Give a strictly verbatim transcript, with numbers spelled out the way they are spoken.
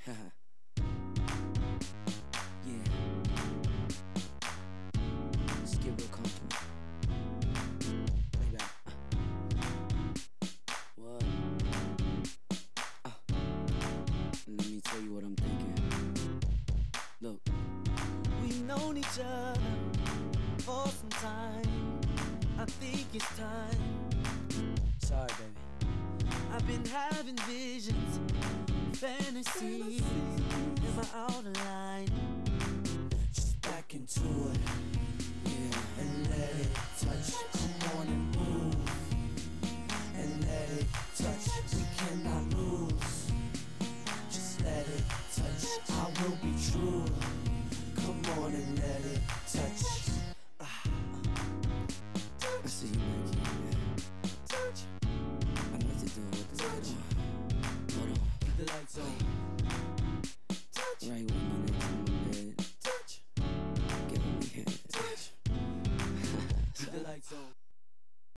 Haha. Yeah. Let's get real comfortable. Play back. What? Uh. Let me tell you what I'm thinking. Look. We've known each other for some time. I think it's time. Sorry, baby. I've been having visions, fantasies. Am I out of line? Just back into it. Yeah. And let it touch